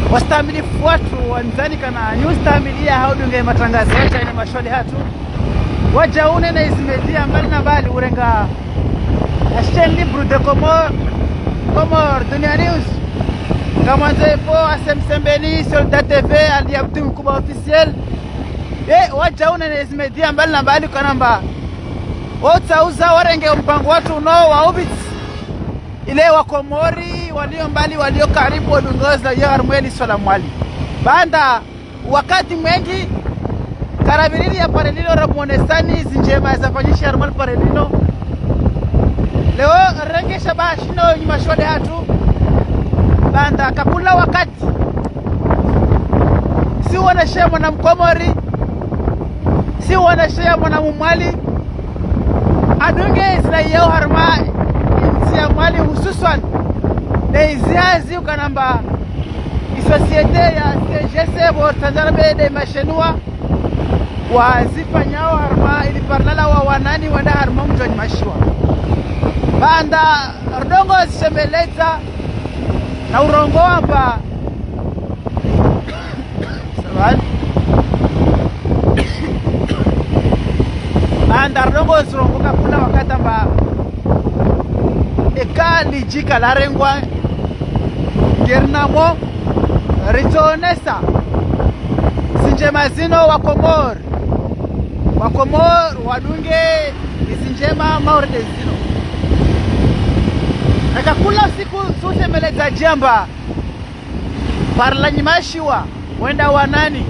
wastamilifu watu wanzani kana nyustamilia haudunge matangazo yacha ni mashwali hatu waja unene izmedia mbali na mbali urenga Chaîne libre de Comore Dunia News kama nzepo asemsembeni Soldat TV aliabdu mkubwa officiel waja unene izmedia mbali na mbali kanamba wotauza warenge mpango watu unao wa ubit ile wa Komori walio mbali walio karibu wadungoza ya Harmweli Solamwali banda wakati mwengi karabirili ya parelino ramuonesani zinjema zafanyisha Harmweli parelino leo renge shabashino nyuma shode hatu banda kapula wakati si wanashia mwana Mkomori si wanashia mwana Mumwali adunge isla yao harma ya mwali hususan na iziazi ukanamba isosiete ya CGC Tanzania de mashenua wazifanyao harma ili parlala wa wanani wanda harma mjoni mashua banda rdongo zishemeleza na urongo hapa sabani banda rdongo zirongo kapula wakati amba eka lijika la rengwa gernamo ritonesa sinjema zino wa Komor wadunge isinjema maurde zino nakakula siku suse meleza jamba parla nyimashiwa wenda wanani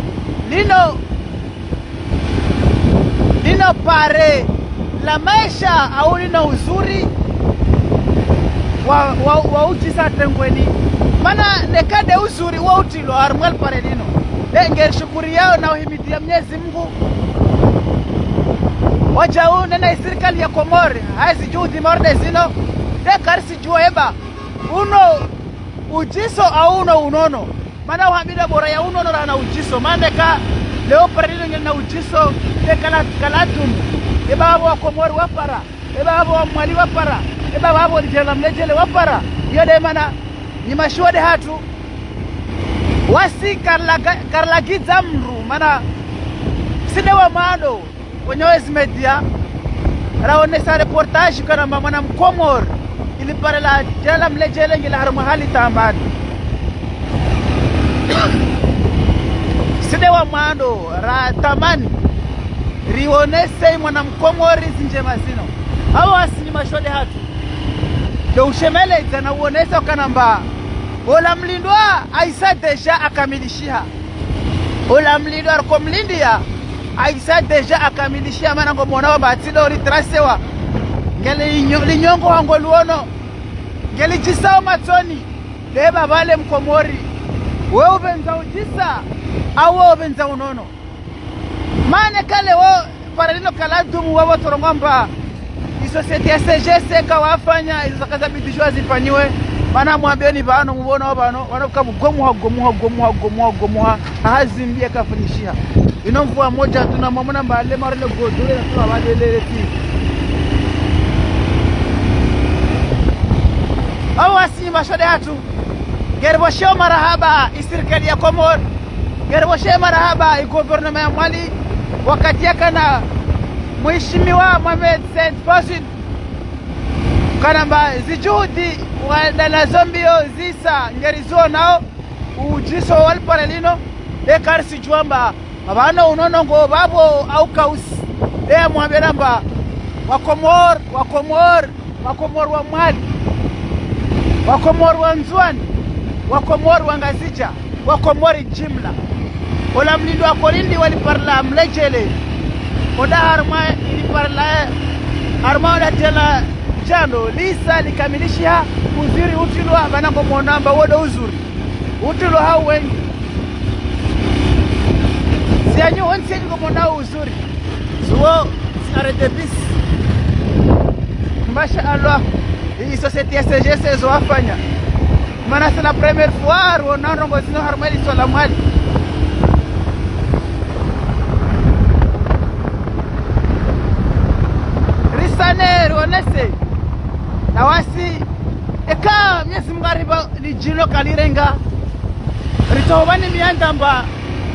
lino pare la maisha au lino uzuri wa utisa tengweni mana nekade uzuri wa utilo Harmweli parelino ngeri shukuri yao na uhimidia Mwenyezi Mungu waja nena serikali ya Komori hazi juhudi maorde zino dekarisi jua eba uno ujiso au uno unono mana uhamida bora ya unono na ujiso mana ka leo parelino ngena ujiso dekala kalatum eba wabo wa Komori wapara eba wabo wa Mwali wapara eba wabo lijela mlejele wapara yode mana ni mashuade hatu wasi karlagiza mru mana sidewa mando Wenyewezi media raonesa reportage kana mwana Mkomori ili parela jela mlejele ngila harma hali tambadi sidewa mando ra tamani rionese mwana Mkomori zinjema zino hawa asini mashuade hatu do ushemele zana uonesa kanamba ola mlindwa aisa deja akamilishia ola mlindwa komlindia aisa deja akamilishia mana ngomona wa batilo ritrasewa ngeli linyongo wango luono ngeli jisao matoni leba vale Mkomori wewe ubenza ujisa au wewe ubenza unono mane kale wo paralino kala dumu wao torongomba isosiete ya CGC kawafanya izakaza bidishwa zifanywe mana mwambieni bano mubona bano wanakuka gomuha hazimbie kafanyishia inomvua moja tunamwona mbale marele godole na tunabalele ti awasi mashade hatu gerbosho marahaba isirikali ya Komori gerbosho marahaba igouvernement ya Mwali wakati yakana Mheshimiwa Mohamed Said Fasil kanamba zijuhudi wadala zombio zisa ngerizo nao ujiso wal paralino karisi juamba abana unono ngo babo au kausi mwambelamba wa Komori wa Mwali wa Komori wa Nzwani wa Komori wa Ngazija wa Komori jimla ola mlindo wa Kolindi waliparla mlejele oda harma iliparla harma oda tela jano lisa likamilishia uzuri utilwa banango monamba wodo uzuri utilwa hao wengi sianyo onse ngo monao uzuri so arrête bis masha Allah hii société CGC zo afanya mana c'est la première fois ronano ngo zino Harmweli Solamwali risane ronese na wasi eka Mwenyezi Mungu aliba lijilo kalirenga ritobani miandamba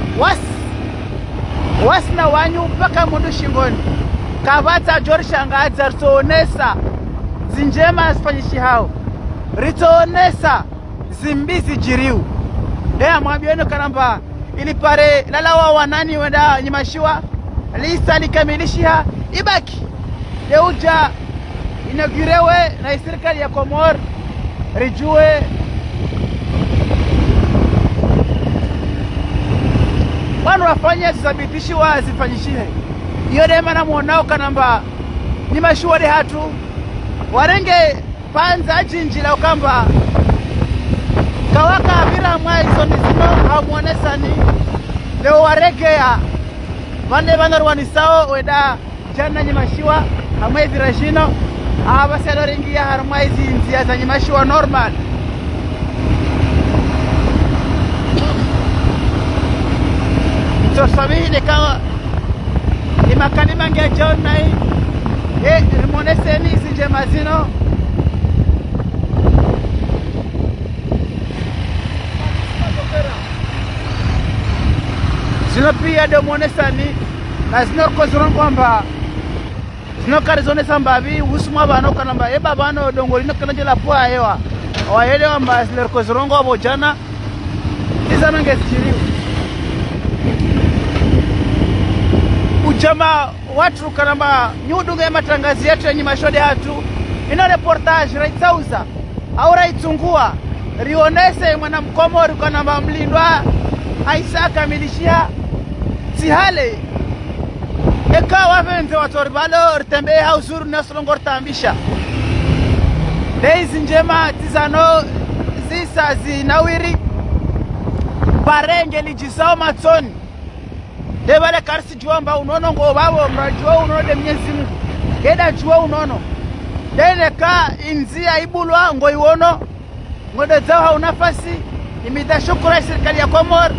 was na wanyu mpaka mundu shingoni kavata jorishangadza ritoonesa zinjema zifanyishi hao ritoonesa zimbizi jiriu dea mwambieno kanamba ili pare lalawa wanani wenda nyimashiwa lisa likamilishia ibaki deuja inagirewe na serikali ya Komor rijue wanu wafanya zisabitishiwa zifanyishihe iyo dema na muonao kanamba nyimashiwa de hatu warenge panza jinjila ukamba kawaka vira mwaizo nizino hamuonesani leo waregea vane vanarwani sao weda jana nyimashiwa hamwezi rashino abaselo ringia harmwaizi nzia za nyimashiwa normal sabihi de kawa imakalima nge John nai rimoneseni zinje mazino zino pia de monesani na zino kozron kwamba zino karizone sambabi usuma bano kanamba eba bano dongolino kanajela poa hewa waelewa mba zile kozrongo abo jana izana ngezijiriwa ujama watu kanamba nyudunga matangazi yetu ya nyimashode hatu ino reportage raitsauza au raitsungua rionese mwana mkomori kanamba mlindwa haisaka milishia sihale ekawa venze watorbalo rtembe hausuru nasolongor tambisha deizi njema tizano zisa zinawiri parenge lijisao matsoni debale karsi juamba unono ngo babo mrajua unono de Mwenyezi Mungu keda jua unono dene ka inzia ibulwa ngo iwono ngode zao unafasi imida shukura serikali ya Komor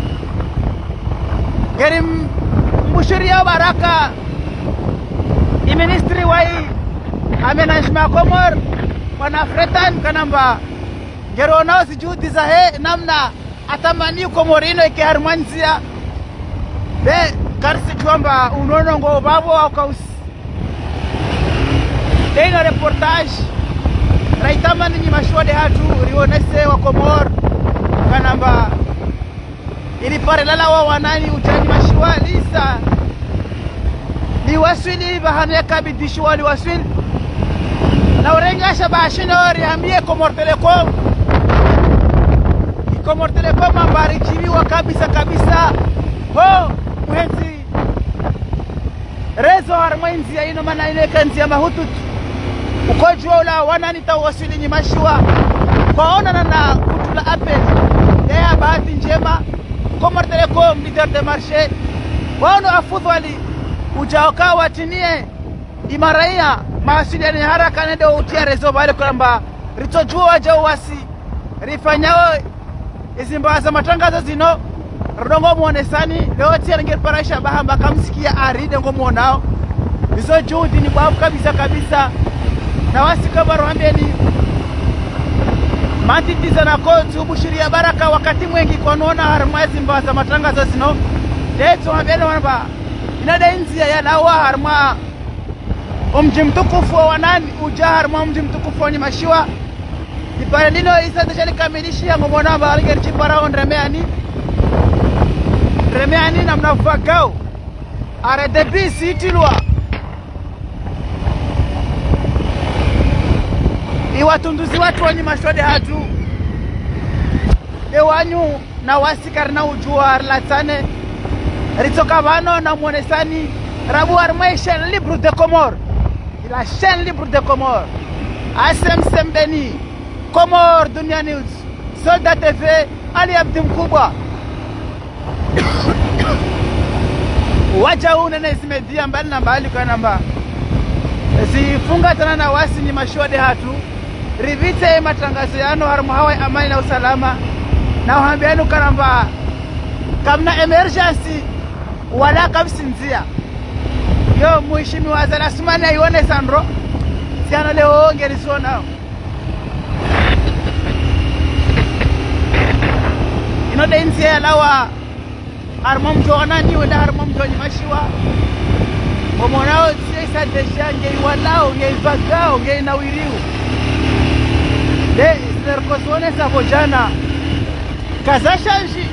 geri mbushiri baraka ministry wa amenajma Komor wana fretan kanamba gero nao sijudi za he namna atamani Komorino ikiharmanzia de karsi kwamba unono ngo babo au kausi dena reportage raitamani nyimashwade hatu rionese wa Komor kanamba ili pare lalawa wanani utani mashiwa lisa liwasili bahanu ya kabidishwa liwasili na urenga shabashino riambie Komor Telecom Komor Telecom ambari jibiwa kabisa kabisa ho mwenzi rezo harmwenzi ya ino mana ine kanzi ya mahututu ukojua ula wanani tawasili nyimashiwa kwa ona na kutula apel ya bahati njema Komor Telecom leader de marché wano afudhali ujaoka watinie imaraia mawasiliano ya haraka nende utia rezo bale kwamba ritojua waja uwasi rifanyao izimbaza matangazo zino rodongo muonesani leo tia ngel parasha bahamba kamsikia aride ngo muonao izo juhudi ni babu kabisa kabisa na wasi kama roambeni matitiza na kotu bushiria baraka wakati mwengi konaona harmwazi mbaza matangazo zino leto habele wanaba inada inzia ya lawa harma mji mtukufu wa wanani ujahar mji mtukufu wa nyimashiwa ipare lino isa tashali kamilishia ngomona ba alger chipara on remeani na mnafagao are debisi itilwa iwatunduzi watu wa nyimashwade hatu ewanyu na wasikar na ujua arlatane ritoka vano na muonesani rabu armai chaîne libre de Comore la chaîne libre de Comore Asem Sembeni Comore Dunia News Soldat TV Ali Abdi Mkubwa waja unene zimedia mbali na mbali kwa namba zifunga tana na wasi ni mashwade hatu rivite matangazo yano harmu hawa amani na usalama na uhambianu kanamba kamna emergency wala kabsinzia yo mheshimiwa wazara Asmani aione Sandro siano leo ngerisona shino denzi alawa harmom jonani wala harmom joni mashiwa omonao siesa deshange walao ngeivagao ngeinawiriu de nerkosone savojana kazashanji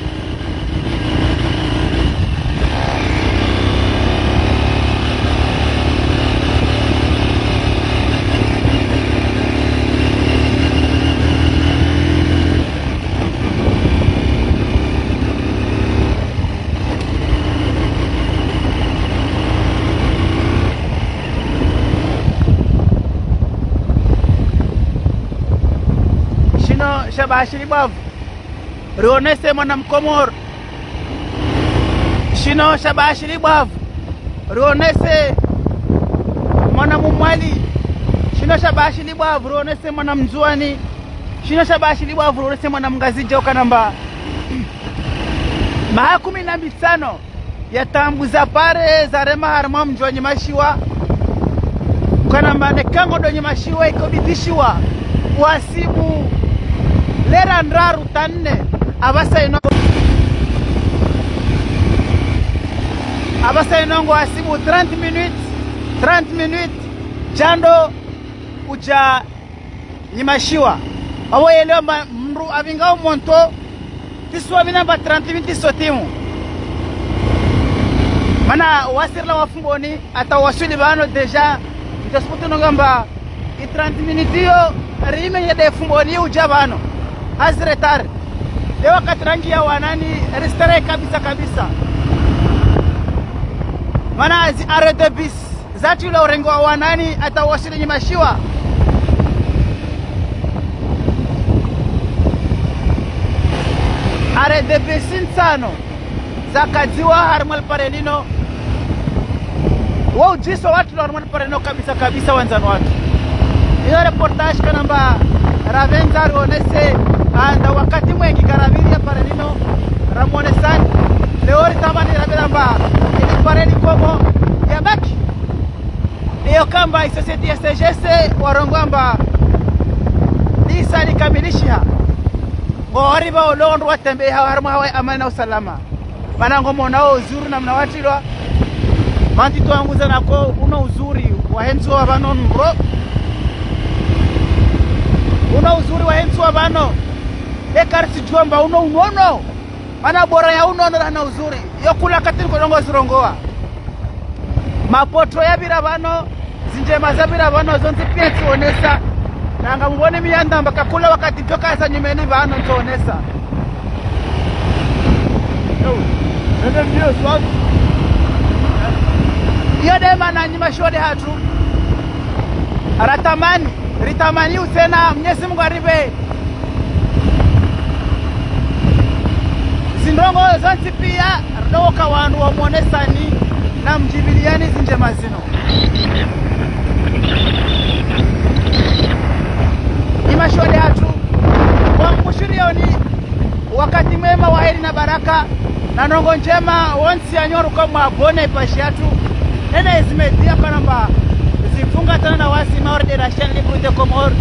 Shabashiri bavu rionese mwana mkomoro shino shabashiri bavu rionese mwana mumwali shino shabashiri bavu rionese mwana mzuani shino shabashiri bavu rionese mwana mngazija ukanamba mahakumi na mitano yatambuza pare za rema harma mjuani mashiwa ukanamba nekango donye mashiwa ikobidishiwa wasibu lera ndraru tanne abasa inongo asibu 30 minutes jando uja nyimashiwa awo yeleo mru avingao monto tiswa binamba 30 minutes sotimu mana wasirla wafungoni atawasuli bano deja itasputu nongamba 30 minutes yo rime yede fungoni uja bano hazretar leo wakati rangi ya wanani restare kabisa mana arede bis zati ule urengo wa wanani atawasili nyimashiwa arede bisin tano zakadziwa harmal parelino wao jiso watu la harmal parelino kabisa wanzano watu hiyo reportage kanamba ravenza rionese anda wakati mwengi karaviri ya parelino ramonesan leori tamani rabiramba ili pareli komo ya baki iyo kamba isosieti ya SGS warongwamba isa likamilishia ngoriba olondo watembe harma hawa amani na usalama manango monao uzuri na mnawatilwa manti tuanguza nako una uzuri wahenzo wa bano nro una uzuri wahenzo wa bano ekarisi jomba unono mana bora ya unono na uzuri yokula katini kodongo zirongoa mapoto ya birabano zinjema za birabano zonzi pia tuonesa nanga mbone miyanda mbakakula wakati toka za nyumeni bano tuonesa nende mbio swag yode mana nyimashode hatu ritamani usena Mwenyezi Mungu aribe zindongo zonzi pia roka wandu wa mwonesani na mjibiliani zinjema zino imashode hatu kwa mkushirioni wakati mwema wa heri na baraka na nongo njema wonsi ya nyoru kwa mwabone ipashi hatu nene izimedia kanamba zifunga tana na wasi maorde na shenli brute komor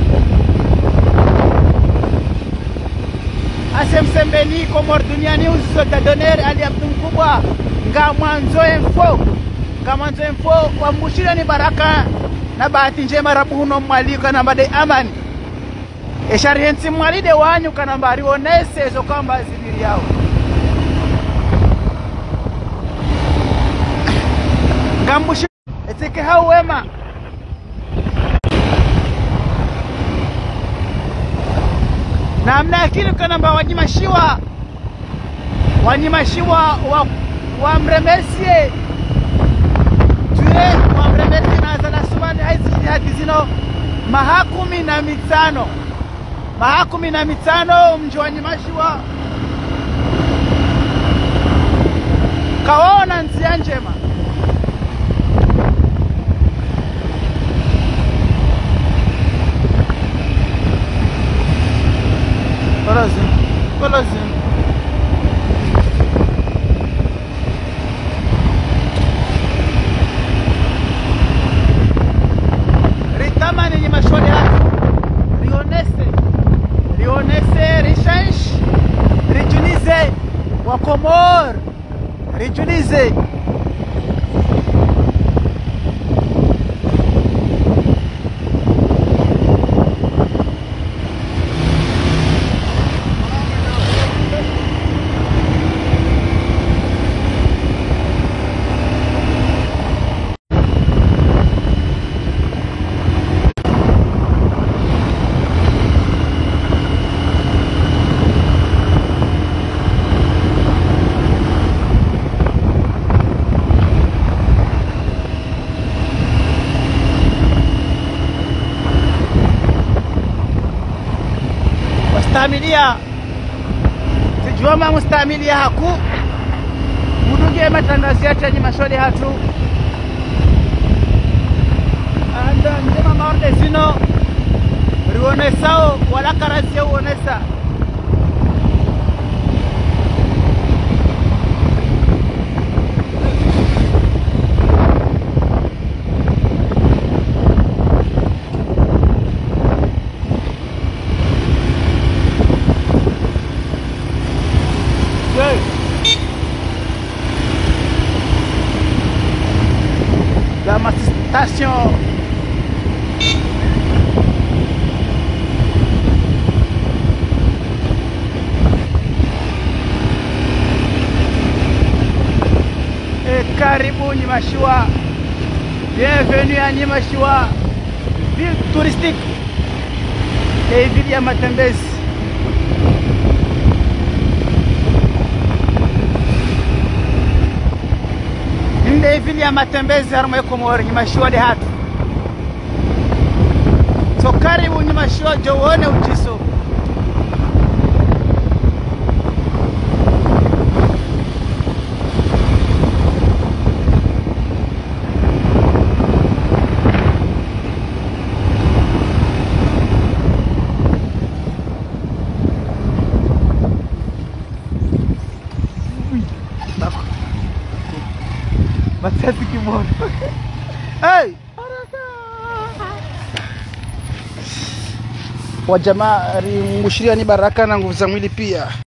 asemsembeni komor duniani uzisota doner ali abdu mkubwa nga mwanzo info wa mkushirioni ni baraka na bahati njema rabuhuno mwali kanamba de amani eshari hensi mwali de wanyu kanamba rionese zo kamba zibiri yao gambushi etike hau wema na amna akili kanamba wanyimashiwa wa mremersie tue wa mremersie na zala subani haizi zino mahakumi na mitano mji wanyimashiwa kawaona nzia njema Polazin. Ritamani ni mashole hatu. Rionese, rishansh, rijunis rijulize wa Komor, rijulize. Mustamilia sijuama mustamilia haku muduge matangazo yacu yenye masholi hatu anda njema maorde zino rionesao wala karasi ya uonesa ma station karibu Nyimashua, bienvenue à Nyimashua, ville touristique et ville ya matembezi. Nde ville ya matembezi harimo ya Komoro Nyimashua de hatu. So karibu Nyimashua jowone uchiso. Matati kimono. Hey! Wajamaa rimungushiria ni baraka na nguvu za mwili pia.